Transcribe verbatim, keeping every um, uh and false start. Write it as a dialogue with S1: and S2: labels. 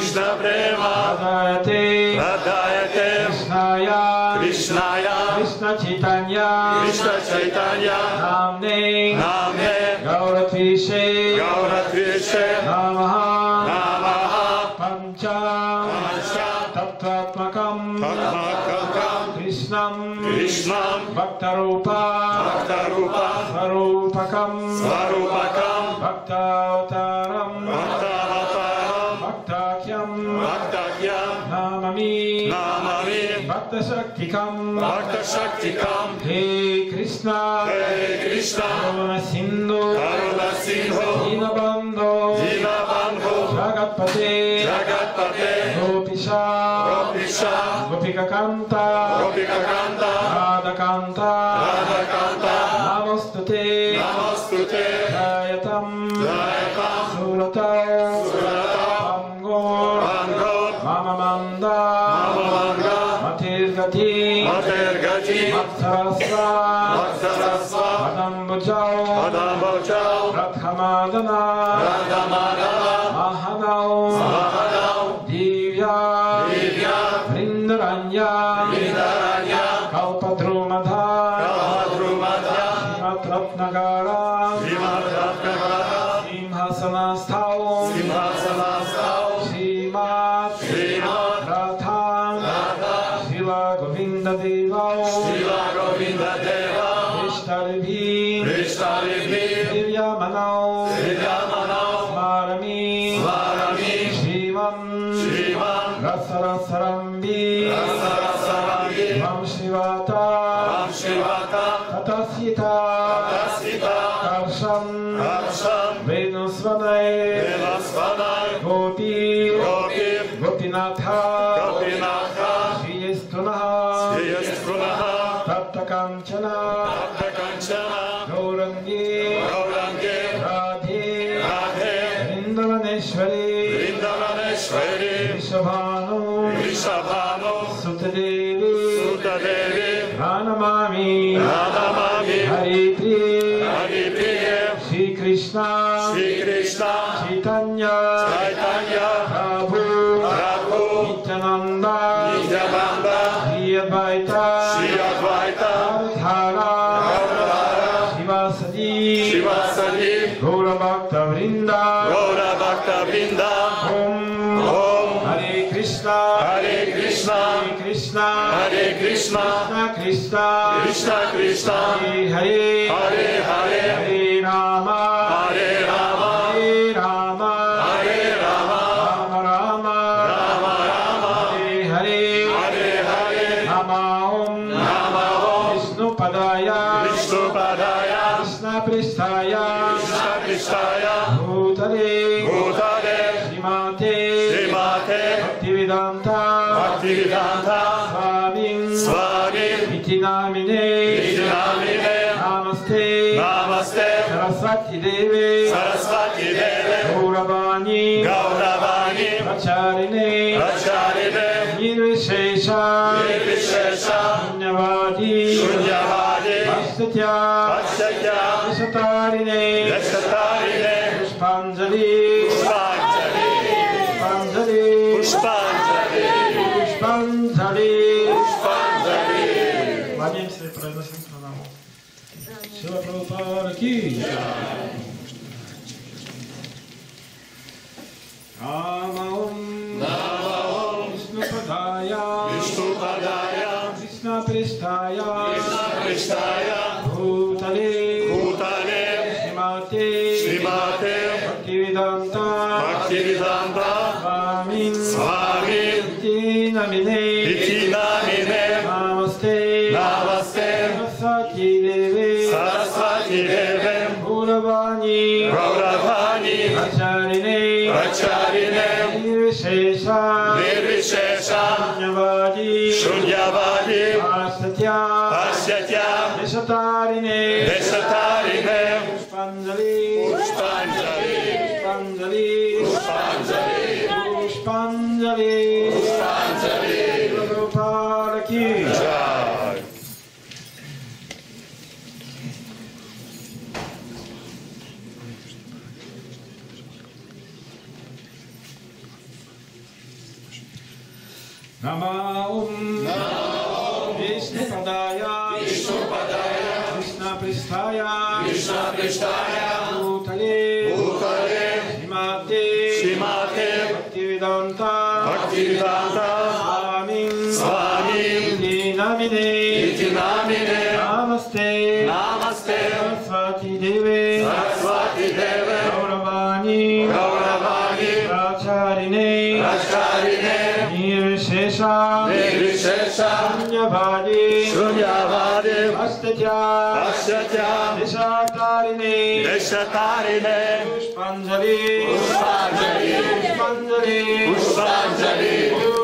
S1: Krishna prema
S2: Radhayate
S1: Radhayate
S2: Krishnaya
S1: Krishnaya
S2: Krishna Chaitanya
S1: Krishna Chaitanya
S2: Namne
S1: Namne
S2: Gauratvishe
S1: Gauratvishe
S2: Namaha
S1: Namaha
S2: Pancha
S1: Pancha
S2: Tattvatmakam
S1: Tatmakam
S2: Krishnam
S1: Krishnam
S2: Bhaktarupa
S1: Bhaktarupa
S2: Svarupakam
S1: Svarupakam
S2: Bhaktavataram
S1: Bhaktavataram
S2: Bhaktakyam
S1: Bhaktakyam
S2: Namami
S1: Namami
S2: Bhaktashaktikam
S1: Bhakta Shaktikam
S2: He Krishna
S1: Hare Krishna
S2: Karuna Sindhu
S1: Karuna Sindhu
S2: Dinabandho
S1: Dinabandhu
S2: Jagatpate
S1: Jagatpate
S2: Gopisha
S1: Gopisha
S2: Gopikakanta
S1: Gopikakanta
S2: Radhakanta
S1: Radhakanta
S2: Namostute
S1: Namostute
S2: Jayatam
S1: Jayatam
S2: Suratau
S1: Suratau
S2: Pangor
S1: Pangor
S2: Mamamanda
S1: Mamamanda
S2: Matirgati
S1: Matergati
S2: Matsarasva
S1: Matsarasva
S2: Padambujau
S1: Padambujau
S2: Radhamadana
S1: Radhamadana
S2: Mahanau
S1: Mahanau
S2: Divya
S1: Divya
S2: Vrindaranya
S1: Vrindaranya
S2: Kalpadrumadha
S1: Kalpadrumadha
S2: Matratnagara
S1: Srimatratnagara
S2: Simhasanasthau
S1: Simhasanasthau
S2: Srimat
S1: Srimat
S2: Radhan
S1: Radhan
S2: Srila Govinda Devau
S1: Srila Govinda Deva
S2: Vishtaribhi
S1: Vishtaribhi
S2: Divyamanau
S1: Divyamanau
S2: Smarami
S1: Smarami
S2: Shivam
S1: Shivam
S2: Rasarasarambi
S1: Rasarasarambi
S2: Vam Shivata
S1: Vam Shivata
S2: Tatasita
S1: Tatasita
S2: Karsham
S1: Karsham
S2: Venusvanai
S1: Venusvanai
S2: Gopi
S1: Gopi
S2: Gopinatha
S1: Gopinatha
S2: Shriyastunaha
S1: Sriyastunaha
S2: Taptakanchana
S1: Taptakanchana
S2: Gaurangi
S1: Gaurangi
S2: Radhe
S1: Radhe
S2: Vrindavaneshwari
S1: Vrindavaneshwari
S2: Rishabhanu
S1: Rishabhanu
S2: Sutadevi
S1: Sutadevi
S2: Pranamami
S1: Pranamami
S2: Hari Priye
S1: Hari Priye
S2: Shri Krishna
S1: Shri Krishna
S2: Chaitanya
S1: Chaitanya
S2: Prabhu
S1: Prabhu
S2: Nityananda
S1: Nityananda
S2: Shri Advaita
S1: Shri Advaita
S2: Gaudhara
S1: Gaudhara
S2: Shivasadi
S1: Shivasadi
S2: Gaura Bhakta Vrinda
S1: Gaura Bhakta Vrinda
S2: Om
S1: Om
S2: Hare Krishna
S1: Hare Krishna
S2: Hare Krishna
S1: Hare Krishna
S2: Krishna
S1: Krishna Krishna
S2: Hare Hare
S1: Hare Hare
S2: Hare Rama
S1: Hare Rama
S2: Hare Rama
S1: Hare Rama
S2: Rama Rama
S1: Rama Rama
S2: Hare Hare
S1: Hare Hare
S2: Nama Om
S1: Nama Om
S2: Vishnu Padaya
S1: Vishnu Padaya
S2: Krishna Pristhaya
S1: Krishna Krishnaya
S2: Bhutale
S1: Bhutale
S2: Srimate
S1: Srimate
S2: Bhaktivedanta
S1: Bhaktivedanta
S2: Swamin
S1: Swamin
S2: Iti Namine
S1: Iti Namine
S2: Namaste
S1: Namaste
S2: Saraswati Devi
S1: Saraswati Deve
S2: Gauravani
S1: Gauravani
S2: Pracharine
S1: Pracharine
S2: Nirvishesha
S1: Nirvishesha
S2: Shunyavadi
S1: Shunyavadi
S2: Paschatya
S1: Paschatya
S2: Vishatarine
S1: Veshatarine
S2: Pushpanjali
S1: Pushpanjali
S2: Pushpanjali
S1: Pushpanjali
S2: Pushpanjali
S1: Pushpanjali
S2: Кланяемся и произносим пранаму. Шила Прабхупада ки. Нама Ом.
S1: Nama Om
S2: Vishnu Padaya.
S1: Vishnu Padaya
S2: Krishna Pristhaya.
S1: Krishna Krishnaya
S2: Bhutale.
S1: Bhutale
S2: Srimate.
S1: Srimate
S2: Bhaktivedanta.
S1: Bhaktivedanta
S2: Swamin.
S1: Swamin
S2: Iti Namine.
S1: Iti Namine
S2: Namaste.
S1: Namaste
S2: Saraswati Devi.
S1: Saraswati Deve
S2: Gauravani.
S1: Gauravani
S2: Pracharine.
S1: Pracharine
S2: Nirvishesha.
S1: Nirvishesha
S2: Shunyavadi.
S1: Shunyavadi
S2: Paschatya.
S1: Paschatya
S2: Vishatarine.
S1: Veshatarine
S2: Pushpanjali.
S1: Pushpanjali
S2: Pushpanjali.
S1: Pushpanjali
S2: Pushpanjali.
S1: Pushpanjali
S2: Prabhupada ki.
S1: Jai.
S2: Nama Om Vishnupadaya Krishnapristaya Bhutale Shrimate Bhaktivedanta Swamim Iti Namine Namaste Saraswati Deve Gauravani Pracharine Nirvishesha Shunyavadi Astatya Deshatarine Pushpanjali Pushpanjali